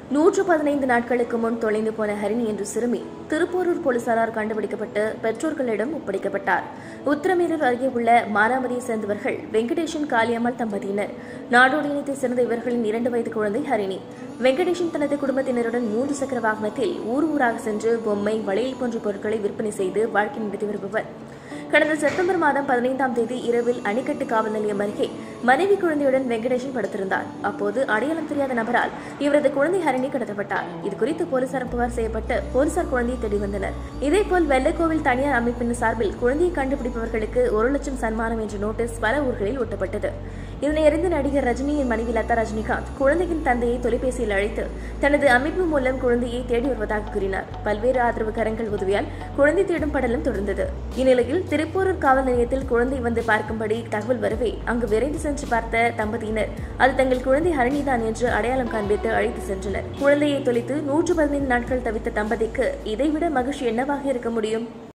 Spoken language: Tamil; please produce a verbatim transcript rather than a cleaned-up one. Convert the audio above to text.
நூற்று பதினைந்து நாட்களுக்கு முன் தொலைந்து போன ஹரிணி என்ற சிறுமி திருப்போரூர் போலீசாரால் கண்டுபிடிக்கப்பட்டு பெற்றோர்களிடம் ஒப்படைக்கப்பட்டார். உத்திரமேரூர் அருகே உள்ள மானாமதியை சேர்ந்தவர்கள் வெங்கடேஷன், காளியம்மாள் தம்பதியினர். நாடோடி இனத்தை சேர்ந்த இவர்களின் இரண்டு வயது குழந்தை ஹரிணி. வெங்கடேஷன் தனது குடும்பத்தினருடன் மூன்று சக்கர வாகனத்தில் ஊர் ஊராக சென்று பொம்மை, வளையல் போன்ற பொருட்களை விற்பனை செய்து வாழ்க்கை நடத்தி வருபவர். கடந்த செப்டம்பர் மாதம் பதினைந்தாம் தேதி இரவில் அணைக்கட்டு காவல் நிலையம் அருகே மனைவி குழந்தையுடன் வெங்கடேஷன் படுத்திருந்தார். அப்போது அடையாளம் தெரியாத நபரால் இவரது குழந்தை ஹரிணி கடத்தப்பட்டார். இதுகுறித்து போலீசார் புகார் செய்யப்பட்டு போலீசார் குழந்தையை தேடி வந்தனர். இதேபோல் வெள்ளக்கோவில் தனியார் அமைப்பின் சார்பில் குழந்தையை கண்டுபிடிப்பவர்களுக்கு ஒரு லட்சம் சன்மானம் என்ற நோட்டீஸ் பல ஊர்களில் ஒட்டப்பட்டது. இதனை அறிந்த நடிகர் ரஜினியின் மனைவி லதா ரஜினிகாந்த் குழந்தையின் தந்தையை தொலைபேசியில் அழைத்து தனது அமைப்பு மூலம் குழந்தையை தேடி வருவதாக கூறினார். பல்வேறு ஆதரவு கரங்கள் உதவியால் குழந்தை தேடும் படலம் தொடர்ந்தது. இந்நிலையில் திருப்போரூர் காவல் நிலையத்தில் குழந்தை வந்து பார்க்கும்படி தகவல் வரவே அங்கு விரைந்து சென்று பார்த்த தம்பதியினர் அது தங்கள் குழந்தை ஹரிணிதான் என்று அடையாளம் காண்பித்து அழைத்து சென்றனர். குழந்தையை தொலைத்து நூற்று பதினைந்து நாட்கள் தவித்த தம்பதிக்கு இதைவிட மகிழ்ச்சி என்னவாக இருக்க முடியும்?